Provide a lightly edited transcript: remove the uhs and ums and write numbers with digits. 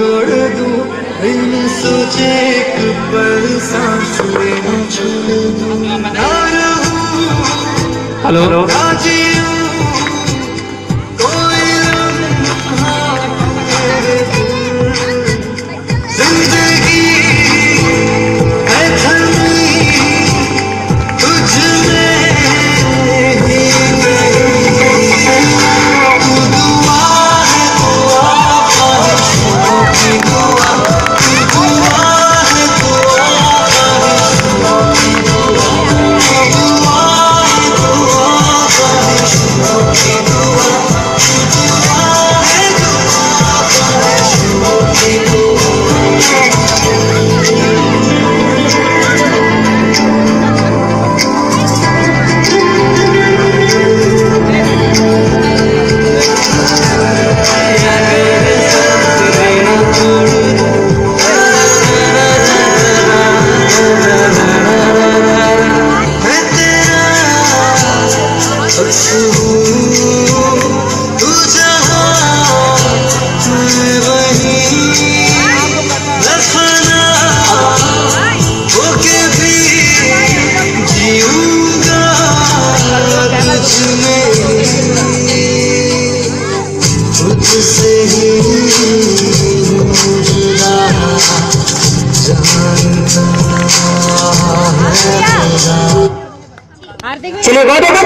छोड़ दूं, बिन सोचे एक पल सांस लेना छोड़ दूं। ना रहूं, हेलो, ना जीऊं कोई लम्हा तेरे बिन। जिंदगी है थमी तुझ में ही नहीं। तू दुआ है, दुआ ख्वाहिशों की दुआ। तू दुआ है, दुआ ख्वाहिशों की दुआ। तू दुआ है, दुआ ख्वाहिशों की दुआ। तू दुआ है, दुआ ख्वाहिशों की दुआ। चलिए